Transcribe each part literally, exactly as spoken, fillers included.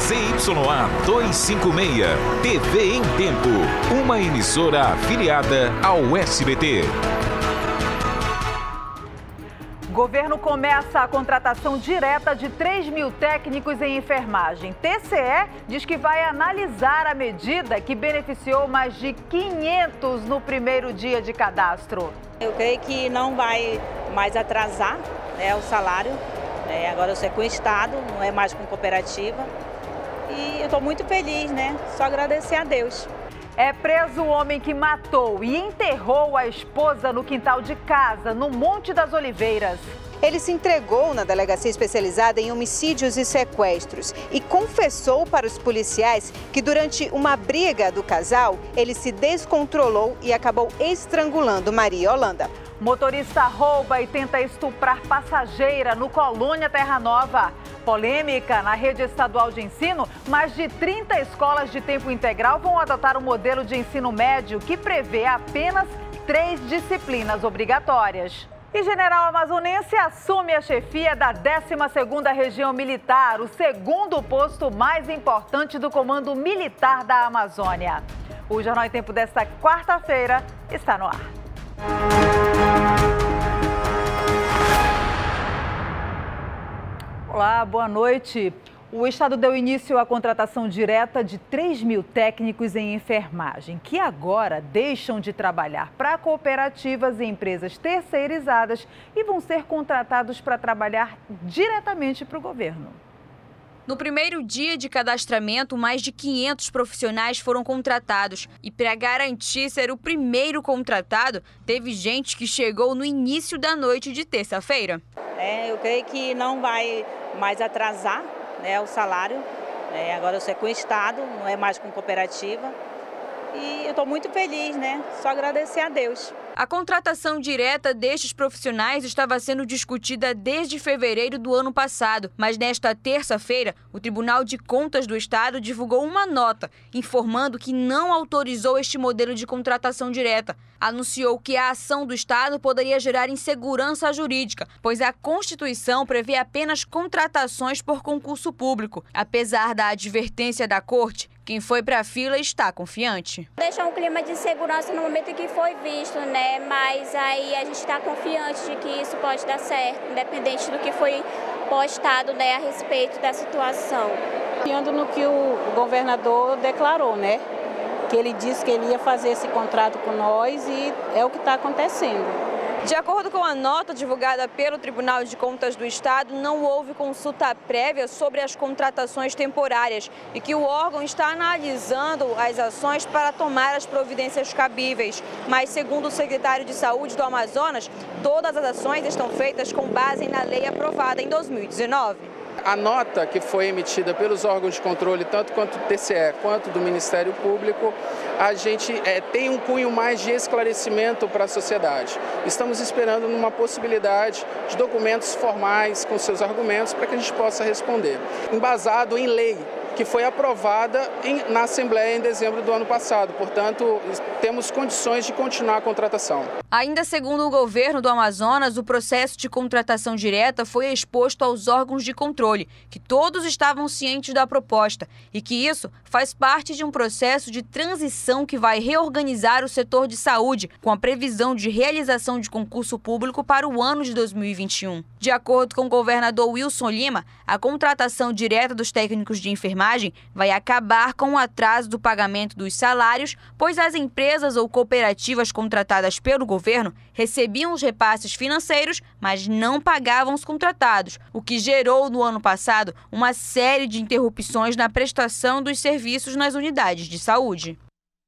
Z Y A duzentos e cinquenta e seis, T V em Tempo, uma emissora afiliada ao S B T. Governo começa a contratação direta de três mil técnicos em enfermagem. T C E diz que vai analisar a medida que beneficiou mais de quinhentos no primeiro dia de cadastro. Eu creio que não vai mais atrasar, né, o salário. É, agora eu sei com o Estado, não é mais com cooperativa. E eu estou muito feliz, né? Só agradecer a Deus. É preso o homem que matou e enterrou a esposa no quintal de casa, no Monte das Oliveiras. Ele se entregou na delegacia especializada em homicídios e sequestros e confessou para os policiais que durante uma briga do casal, ele se descontrolou e acabou estrangulando Maria Holanda. Motorista rouba e tenta estuprar passageira no Colônia Terra Nova. Polêmica na rede estadual de ensino, mais de trinta escolas de tempo integral vão adotar um modelo de ensino médio que prevê apenas três disciplinas obrigatórias. E General Amazonense assume a chefia da décima segunda Região Militar, o segundo posto mais importante do Comando Militar da Amazônia. O Jornal em Tempo desta quarta-feira está no ar. Olá, boa noite. O Estado deu início à contratação direta de três mil técnicos em enfermagem, que agora deixam de trabalhar para cooperativas e empresas terceirizadas e vão ser contratados para trabalhar diretamente para o governo. No primeiro dia de cadastramento, mais de quinhentos profissionais foram contratados. E para garantir ser o primeiro contratado, teve gente que chegou no início da noite de terça-feira. É, eu creio que não vai mais atrasar, né, o salário. É, agora eu sei com o Estado, não é mais com cooperativa. E eu estou muito feliz, né? Só agradecer a Deus. A contratação direta destes profissionais estava sendo discutida desde fevereiro do ano passado, mas nesta terça-feira, o Tribunal de Contas do Estado divulgou uma nota informando que não autorizou este modelo de contratação direta. Anunciou que a ação do Estado poderia gerar insegurança jurídica, pois a Constituição prevê apenas contratações por concurso público. Apesar da advertência da Corte, quem foi para a fila está confiante. Deixa um clima de segurança no momento em que foi visto, né? Mas aí a gente está confiante de que isso pode dar certo, independente do que foi postado, né, a respeito da situação. Confiando no que o governador declarou, né? Que ele disse que ele ia fazer esse contrato com nós e é o que está acontecendo. De acordo com a nota divulgada pelo Tribunal de Contas do Estado, não houve consulta prévia sobre as contratações temporárias e que o órgão está analisando as ações para tomar as providências cabíveis. Mas, segundo o secretário de Saúde do Amazonas, todas as ações estão feitas com base na lei aprovada em dois mil e dezenove. A nota que foi emitida pelos órgãos de controle, tanto quanto do T C E quanto do Ministério Público, a gente é, tem um cunho mais de esclarecimento para a sociedade. Estamos esperando numa possibilidade de documentos formais com seus argumentos para que a gente possa responder. Embasado em lei, que foi aprovada em, na Assembleia em dezembro do ano passado. Portanto, temos condições de continuar a contratação. Ainda segundo o governo do Amazonas, o processo de contratação direta foi exposto aos órgãos de controle, que todos estavam cientes da proposta e que isso faz parte de um processo de transição que vai reorganizar o setor de saúde, com a previsão de realização de concurso público para o ano de dois mil e vinte e um. De acordo com o governador Wilson Lima, a contratação direta dos técnicos de enfermagem vai acabar com o atraso do pagamento dos salários, pois as empresas ou cooperativas contratadas pelo governo recebiam os repasses financeiros, mas não pagavam os contratados, o que gerou no ano passado uma série de interrupções na prestação dos serviços nas unidades de saúde.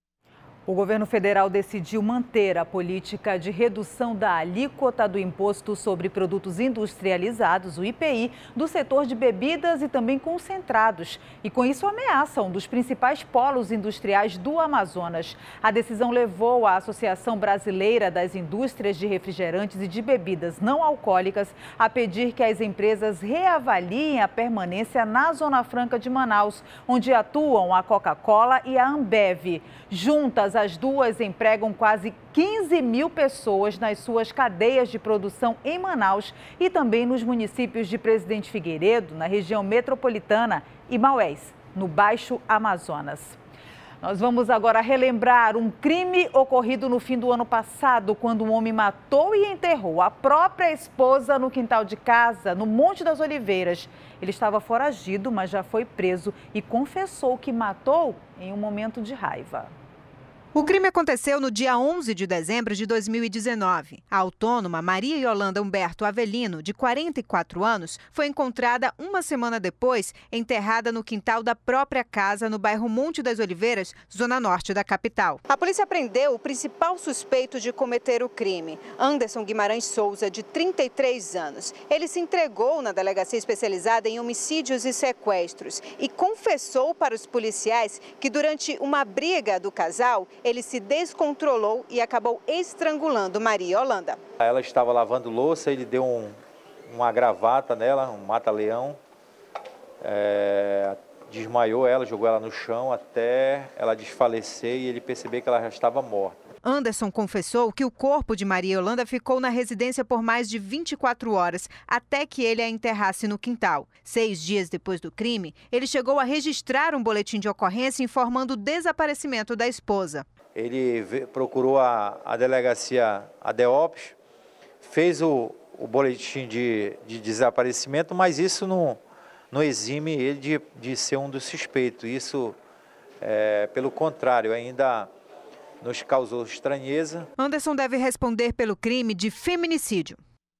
O governo federal decidiu manter a política de redução da alíquota do Imposto sobre Produtos Industrializados, o I P I, do setor de bebidas e também concentrados. E com isso ameaça um dos principais polos industriais do Amazonas. A decisão levou a Associação Brasileira das Indústrias de Refrigerantes e de Bebidas Não Alcoólicas a pedir que as empresas reavaliem a permanência na Zona Franca de Manaus, onde atuam a Coca-Cola e a Ambev. Juntas, as duas empregam quase quinze mil pessoas nas suas cadeias de produção em Manaus e também nos municípios de Presidente Figueiredo, na região metropolitana, e Maués. no Baixo Amazonas. Nós vamos agora relembrar um crime ocorrido no fim do ano passado, quando um homem matou e enterrou a própria esposa no quintal de casa, no Monte das Oliveiras. Ele estava foragido, mas já foi preso e confessou que matou em um momento de raiva. O crime aconteceu no dia onze de dezembro de dois mil e dezenove. A autônoma Maria Yolanda Humberto Avelino, de quarenta e quatro anos, foi encontrada uma semana depois, enterrada no quintal da própria casa, no bairro Monte das Oliveiras, zona norte da capital. A polícia prendeu o principal suspeito de cometer o crime, Anderson Guimarães Souza, de trinta e três anos. Ele se entregou na delegacia especializada em homicídios e sequestros e confessou para os policiais que durante uma briga do casal, ele se descontrolou e acabou estrangulando Maria Yolanda. Ela estava lavando louça, ele deu um, uma gravata nela, um mata-leão, é, desmaiou ela, jogou ela no chão até ela desfalecer e ele perceber que ela já estava morta. Anderson confessou que o corpo de Maria Yolanda ficou na residência por mais de vinte e quatro horas, até que ele a enterrasse no quintal. Seis dias depois do crime, ele chegou a registrar um boletim de ocorrência informando o desaparecimento da esposa. Ele procurou a, a delegacia ADEOPS, fez o, o boletim de, de desaparecimento, mas isso não, não exime ele de, de ser um dos suspeitos. Isso, é, pelo contrário, ainda nos causou estranheza. Anderson deve responder pelo crime de feminicídio.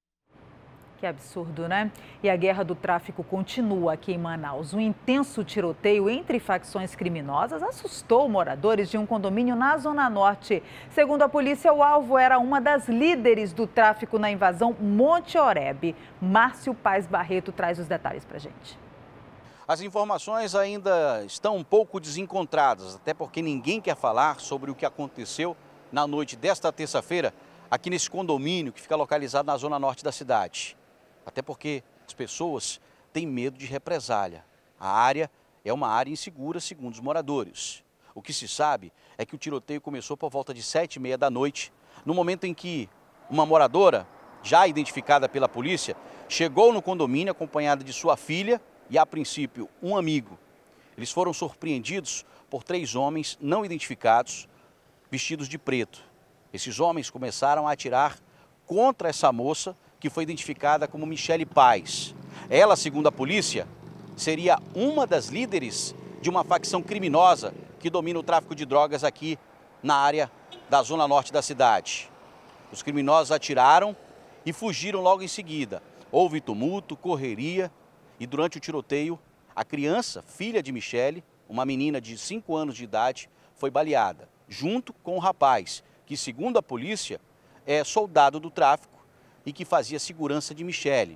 Que absurdo, né? E a guerra do tráfico continua aqui em Manaus. Um intenso tiroteio entre facções criminosas assustou moradores de um condomínio na Zona Norte. Segundo a polícia, o alvo era uma das líderes do tráfico na invasão Monte Oreb. Márcio Paz Barreto traz os detalhes pra gente. As informações ainda estão um pouco desencontradas, até porque ninguém quer falar sobre o que aconteceu na noite desta terça-feira aqui nesse condomínio que fica localizado na Zona Norte da cidade. Até porque as pessoas têm medo de represália. A área é uma área insegura, segundo os moradores. O que se sabe é que o tiroteio começou por volta de sete e meia da noite, no momento em que uma moradora, já identificada pela polícia, chegou no condomínio acompanhada de sua filha e, a princípio, um amigo. Eles foram surpreendidos por três homens não identificados, vestidos de preto. Esses homens começaram a atirar contra essa moça, que foi identificada como Michele Paz. Ela, segundo a polícia, seria uma das líderes de uma facção criminosa que domina o tráfico de drogas aqui na área da Zona Norte da cidade. Os criminosos atiraram e fugiram logo em seguida. Houve tumulto, correria e durante o tiroteio, a criança, filha de Michele, uma menina de cinco anos de idade, foi baleada, junto com o rapaz, que, segundo a polícia, é soldado do tráfico e que fazia segurança de Michele.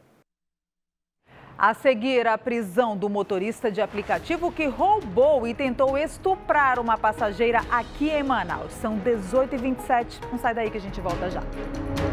A seguir, a prisão do motorista de aplicativo que roubou e tentou estuprar uma passageira aqui em Manaus. São dezoito e vinte e sete. Não sai daí que a gente volta já.